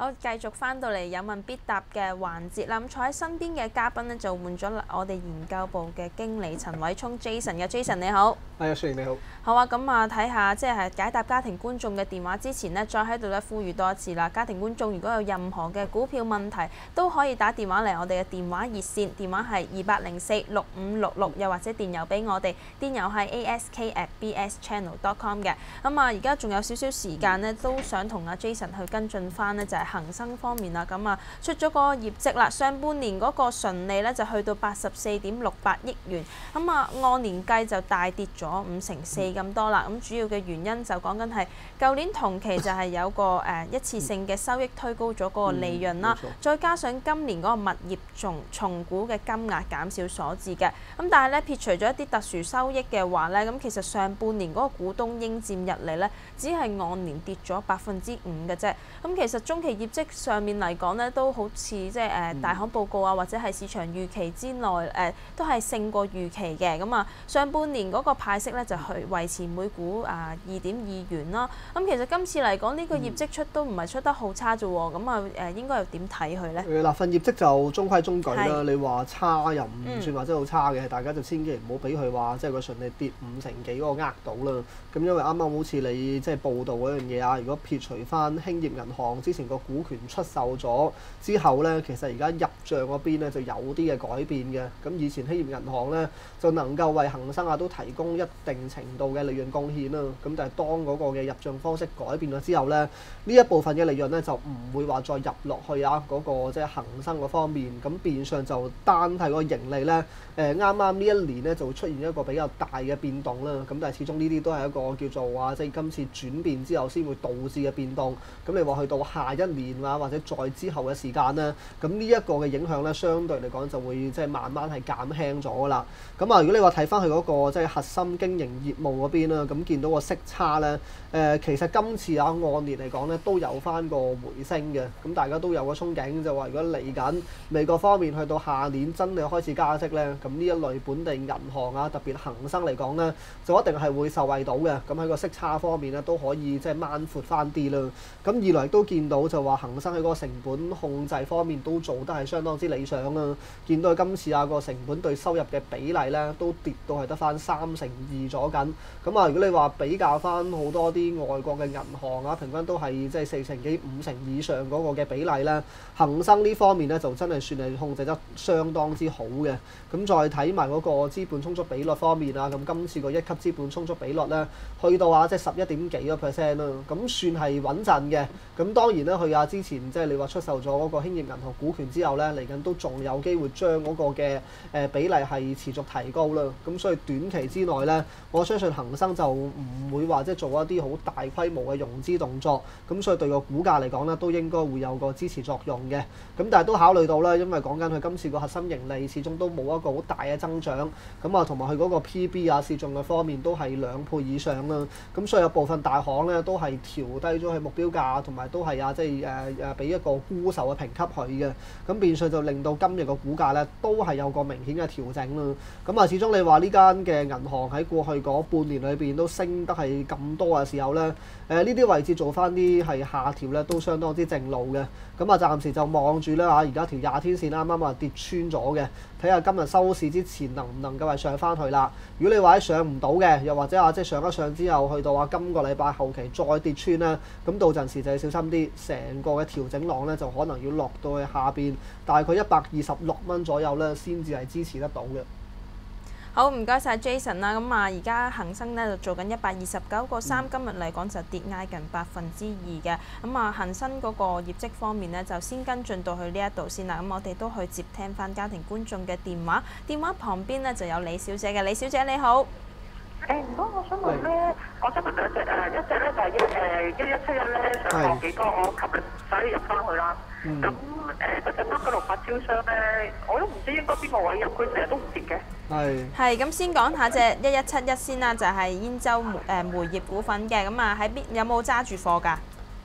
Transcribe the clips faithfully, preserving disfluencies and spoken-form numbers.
好，繼續翻到嚟有問必答嘅環節啦。咁坐喺身邊嘅嘉賓呢，就換咗我哋研究部嘅經理陳偉聰 Jason 嘅 Jason 你好。 係啊，雪瑩你好。 好啊，咁啊睇下即係解答家庭觀眾嘅電話之前呢，再喺度咧呼籲多一次啦。家庭觀眾如果有任何嘅股票問題，都可以打電話嚟我哋嘅電話熱線，電話係二八零四六五六六，又或者電郵俾我哋，電郵係 a s k at b s channel dot com 嘅。咁啊，而家仲有少少時間呢，都想同阿 Jason 去跟進翻呢，就係恒生方面啦。咁啊，出咗個業績啦，上半年嗰個純利呢，就去到八十四點六八億元，咁啊按年計就大跌咗五成四咁多啦。咁主要嘅原因就講緊係舊年同期就係有個誒一次性嘅收益推高咗嗰個利潤啦，嗯、再加上今年嗰個物業重重估嘅金額減少所致嘅。咁但係咧撇除咗一啲特殊收益嘅話咧，咁其實上半年嗰個股東應佔溢利咧，只係按年跌咗百分之五嘅啫。咁其實中期業績上面嚟講咧，都好似即係誒大行報告啊，或者係市場預期之內誒、呃，都係勝過預期嘅。咁啊，上半年嗰個派息咧就去維持每股啊二點二元啦。咁其實今次嚟講呢、呢個業績出都唔係出得好差啫喎。咁啊誒應該又點睇佢咧？誒嗱份業績就中規中矩啦。你話差又唔算話真係好差嘅，嗯、大家就千祈唔好俾佢話即係個純利跌五成幾嗰個呃到啦。咁因為啱啱好似你即係報道嗰樣嘢啊，如果撇除翻興業銀行之前個股權出售咗之後咧，其實而家入帳嗰邊咧就有啲嘅改變嘅。咁以前興業銀行咧就能夠為恒生啊都提供一定程度嘅利潤貢獻啦。咁但係當嗰個嘅入帳方式改變咗之後咧，呢一部分嘅利潤咧就唔會話再入落去啊嗰個即係恒生嗰方面。咁變相就單睇個盈利咧，誒啱啱呢一年咧就會出現一個比較大嘅變動啦。咁但係始終呢啲都係一個叫做話即係今次轉變之後先會導致嘅變動。咁你話去到下一年啊或者再之後嘅時間咧，咁呢一個嘅影響咧相對嚟講就會即係慢慢係減輕咗㗎啦。咁啊，如果你話睇翻佢嗰個即係核心經營業務嗰邊啦，咁見到個息差咧，誒、呃、其實今次啊按年嚟講咧都有翻個回升嘅。咁大家都有個憧憬，就話如果嚟緊美國方面去到下年真係開始加息咧，咁呢一類本地銀行啊，特別恒生嚟講咧，就一定係會受惠到嘅。咁喺個息差方面咧都可以即係掹闊翻啲啦。咁二來都見到就話恒生喺嗰個成本控制方面都做得係相當之理想啦。見到佢今次啊個成本對收入嘅比例咧都跌到係得翻三成二左緊。咁啊，如果你話比較翻好多啲外國嘅銀行啊，平均都係即係四成幾五成以上嗰個嘅比例咧，恒生呢方面咧就真係算係控制得相當之好嘅。咁再睇埋嗰個資本充足比率方面啊，咁今次個一級資本充足比率咧去到啊即係十一點幾個 percent 啦，咁算係穩陣嘅。咁當然咧，佢啊之前即係你話出售咗嗰個興業銀行股權之後咧，嚟緊都仲有機會將嗰個嘅誒比例係持續提高啦。咁所以短期之內咧，我相信恒生就唔會話即係做一啲好大規模嘅融資動作。咁所以對個股價嚟講咧，都應該會有個支持作用嘅。咁但係都考慮到啦，因為講緊佢今次個核心盈利始終都冇一個好大嘅增長。咁啊，同埋佢嗰個 P B 啊市淨率方面都係兩倍以上啦。咁所以有部分大行咧都係調低咗佢目標價，同埋都係啊即係誒誒俾一個沽售嘅評級佢嘅。咁變相就令到今日個股價咧都係有個明顯嘅調整啦。咁啊，始終你話呢間嘅銀行喺過去嗰半年裏邊都升得係咁多嘅時候咧，誒呢啲位置做翻啲係下調咧都相當之正路嘅。咁啊，暫時就望住啦嚇，而家條廿天線啱啱啊跌穿咗嘅，睇下今日收市之前能唔能夠係上翻去啦。如果你話喺上唔到嘅，又或者啊即係上一上之後去到啊今個禮拜後期再跌穿咧，咁到陣時就要小心啲，成個嘅調整浪咧就可能要落到去下邊大概一百二十六蚊左右咧，先至係支持得到嘅。 好，唔該晒 Jason 啦。咁啊，而家恒生咧就做緊一百二十九個三，今日嚟講就跌挨近百分之二嘅。咁啊，恒生嗰個業績方面呢，就先跟進到去呢一度先啦。咁我哋都去接聽翻家庭觀眾嘅電話，電話旁邊呢就有李小姐嘅。李小姐你好。 誒唔該，我想問咧，我想問兩隻誒，一隻咧就係一誒一一七一咧上落幾多？我琴日使入翻去啦。咁誒嗰隻三九六八招商咧，我都唔知應該邊個位入，佢成日都唔跌嘅。 係。 係咁，先講下隻一一七一先啦，就係兗州煤誒煤業股份嘅。咁啊喺邊有冇揸住貨㗎？ 一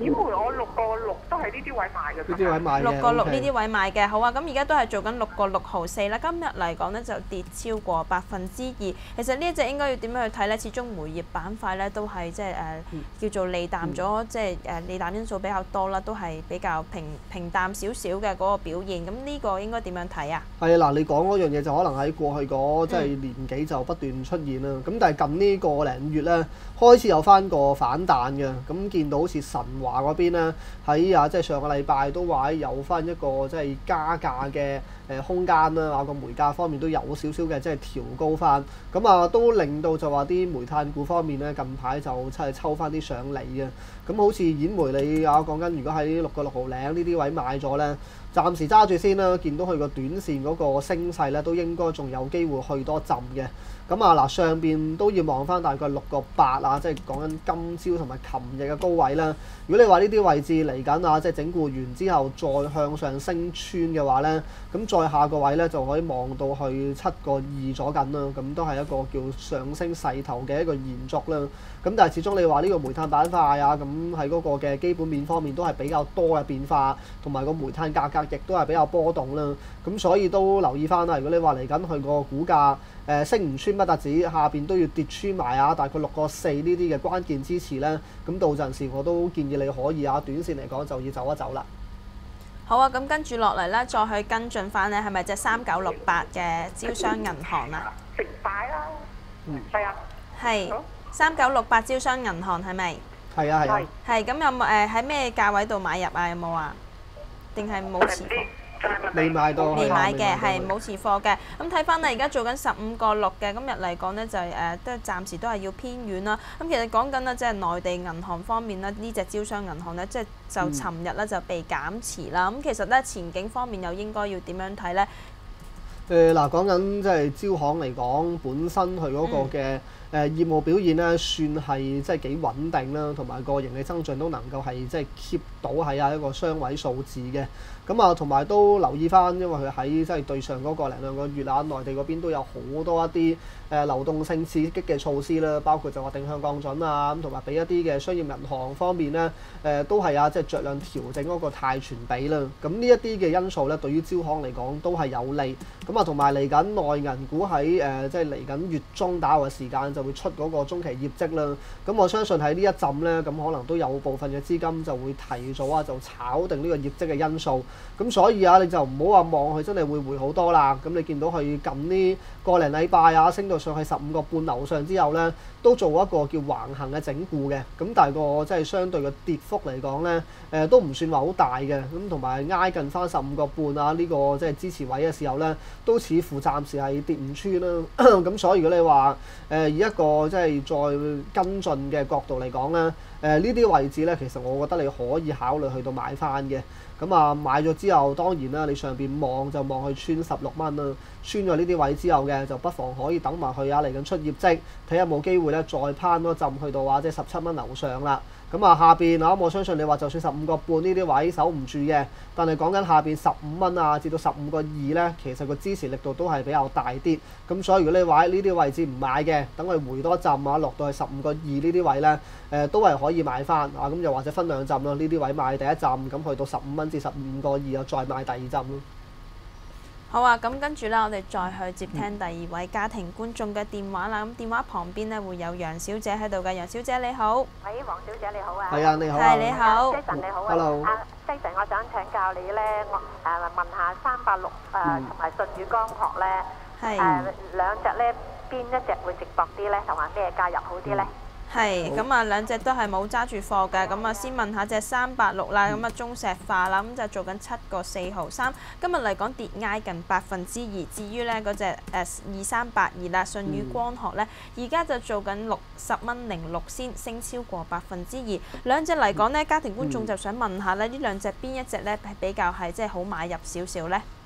咦會我六個六都係呢啲位買嘅。 呢啲位買嘅。 六個六呢 OK 啲位買嘅，好啊！咁而家都係做緊六個六毫四啦。今日嚟講呢，就跌超過百分之二。其實呢一隻應該要點樣去睇呢？始終煤業板塊呢都係即係誒叫做利淡咗，即係誒利淡因素比較多啦，都係比較平平淡少少嘅嗰個表現。咁呢個應該點樣睇啊？ 係啊，嗱，你講嗰樣嘢就可能喺過去嗰即係年幾就不斷出現啦。咁、嗯、但係近呢個零月咧，開始有翻個反彈嘅。咁見到好似神華嗰邊咧，喺啊即係上個禮拜都話有翻一個即係加價嘅誒空間啦。啊個煤價方面都有少少嘅即係調高翻。咁啊都令到就話啲煤炭股方面咧，近排就真係抽翻啲上嚟嘅。咁好似兗煤你啊講緊，如果喺六個六毫零呢啲位買咗咧，暫時揸住先啦。見到佢個短線嗰個升勢咧，都應該仲有機會去多浸嘅。咁啊嗱，上邊都要望翻大概六個八啊，即係講緊今朝同埋琴日嘅高位啦。如果你話呢啲位置嚟緊啊，即係整固完之後再向上升穿嘅話咧，咁再下個位咧就可以望到去七個二左緊啦。咁都係一個叫上升勢頭嘅一個延續啦。咁但係始終你話呢個煤炭板塊啊，咁喺嗰個嘅基本面方面都係比較多嘅變化，同埋個煤炭價格亦都係比較波動啦。咁所以都留意翻啦。如果你話嚟緊佢個股價誒、呃、升唔穿不特止，下邊都要跌穿埋啊，大概六個四呢啲嘅關鍵支持咧，咁到陣時我都建議你可以啊，短線嚟講就要走一走啦。 好啊，咁跟住落嚟咧，再去跟進翻咧，係咪隻三九六八嘅招商銀行啊？ 食擺啦，嗯，係啊， 係三九六八招商銀行係咪？ 係啊係啊。 係咁有冇誒喺咩價位度買入啊？有冇啊？定係冇持貨？ 未買到， 未買嘅係冇持貨嘅。咁睇翻咧，而家做緊十五個六嘅，今日嚟講呢，就係誒都暫時都係要偏遠啦。咁其實講緊呢，即係內地銀行方面呢，呢隻招商銀行呢，即係就尋日咧就被減持啦。咁、嗯、其實咧前景方面又應該要點樣睇呢？ 誒嗱，講緊即係招行嚟講，本身佢嗰個嘅誒業務表現咧，算係即係幾穩定啦，同埋個盈利增長都能夠係即係 keep 到喺啊一個雙位數字嘅。咁啊，同埋都留意翻，因為佢喺即係對上嗰個零兩個月啊，內地嗰邊都有好多一啲誒流動性刺激嘅措施啦，包括就話定向降準啊，咁同埋俾一啲嘅商業銀行方面咧，誒都係啊，即係酌量調整嗰個貸存比啦。咁呢一啲嘅因素咧，對於招行嚟講都係有利。咁啊，同埋嚟緊內銀股喺誒即係嚟緊月中打後嘅時間就會出嗰個中期業績啦。咁我相信喺呢一陣咧，咁可能都有部分嘅資金就會提早啊，就炒定呢個業績嘅因素。咁所以啊，你就唔好話望佢真係會回好多啦。咁你見到佢近呢個零禮拜啊，升到上去十五個半樓上之後咧，都做一個叫橫行嘅整固嘅。咁但係個即係相對嘅跌幅嚟講咧，誒、呃、都唔算話好大嘅。咁同埋挨近翻十五個半啊，呢、這個即係支持位嘅時候咧，都似乎暫時係跌唔穿啦。咁所以如果你話誒、呃、以一個即係再跟進嘅角度嚟講咧，誒呢啲位置咧，其實我覺得你可以考慮去到買翻嘅。咁啊買咗之後，當然啦，你上邊望就望去穿十六蚊啦。穿咗呢啲位之後嘅，就不妨可以等埋去啊嚟緊出業績，睇下有冇機會咧再攀多浸去到啊，即係十七蚊樓上啦。咁啊下邊啊，我相信你話就算十五個半呢啲位守唔住嘅，但係講緊下邊十五蚊啊至到十五個二咧，其實個支持力度都係比較大啲。咁所以如果你話喺呢啲位置唔買嘅，等佢回多浸啊，落到去十五個二呢啲位咧，誒、呃、都係可以買翻啊。咁又或者分兩浸咯，呢啲位買第一浸，咁去到十五蚊至十五個二又再買第二浸咯。 好啊，咁跟住咧，我哋再去接聽第二位家庭觀眾嘅電話啦。咁電話旁邊咧會有楊小姐喺度嘅，楊小姐你好。 喂，黃小姐你好啊。 係啊，你好。 係你好。 Jason 你好啊。 Hello。 啊 Jason，我想請教你咧，我誒問下三八六誒同埋舜宇光學咧，誒兩隻咧邊一隻會值博啲咧，同埋咩價入好啲咧？ 係，咁啊兩隻都係冇揸住貨嘅，咁啊先問下隻三八六啦，咁啊中石化啦，咁就做緊七個四毫三，今日嚟講跌挨近百分之二。至於咧嗰隻誒二三八二啦，舜宇光學咧，而家就做緊六十蚊零六仙，升超過百分之二。兩隻嚟講呢，家庭觀眾就想問下咧，呢兩隻邊一隻咧係比較係即係好買入少少咧？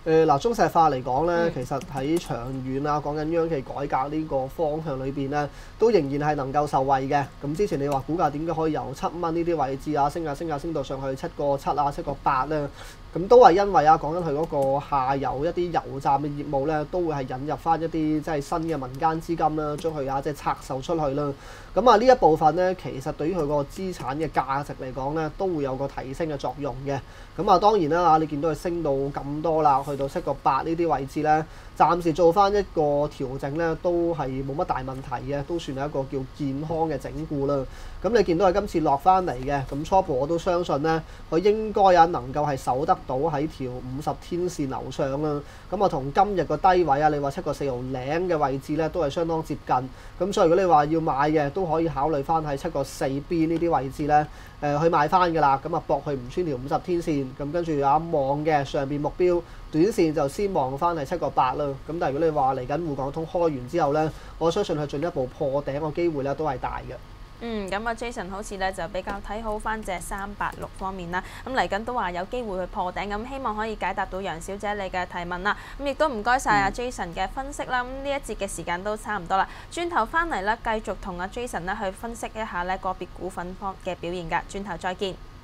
誒嗱，中石化嚟講咧， 嗯、 其實喺長遠啊，講緊央企改革呢個方向裏邊咧，都仍然係能夠受惠嘅。咁之前你話股價點解可以由七蚊呢啲位置啊升下升下升到上去七個七啊七個八咧？咁都係因為啊，講緊佢嗰個下游一啲油站嘅業務咧，都會係引入翻一啲即係新嘅民間資金啦，將佢啊即係拆售出去啦。咁啊呢一部分咧，其實對於佢個資產嘅價值嚟講咧，都會有個提升嘅作用嘅。咁啊當然啦，你見到佢升到咁多啦，去到七個八呢啲位置咧，暫時做翻一個調整咧，都係冇乜大問題嘅，都算係一個叫健康嘅整固啦。咁你見到佢今次落翻嚟嘅，咁初步我都相信咧，佢應該啊能夠係守得到喺條五十天線樓上啦。咁啊同今日個低位啊，你話七個四毫零嘅位置咧，都係相當接近。咁所以如果你話要買嘅，都可以考慮翻喺七個四 B 呢啲位置咧，誒、呃、去買翻㗎啦。咁啊搏佢唔穿條五十天線，咁跟住啊望嘅上邊目標短線就先望翻係七個八啦。咁但係如果你話嚟緊滬港通開完之後咧，我相信佢進一步破頂個機會咧都係大嘅。 嗯，咁啊 Jason 好似咧就比較睇好翻隻三八六方面啦，咁嚟緊都話有機會去破頂，咁希望可以解答到楊小姐你嘅提問啦。咁亦都唔該晒阿 Jason 嘅分析啦。咁呢一節嘅時間都差唔多啦，轉頭翻嚟咧繼續同阿 Jason 咧去分析一下咧個別股份方嘅表現㗎。轉頭再見。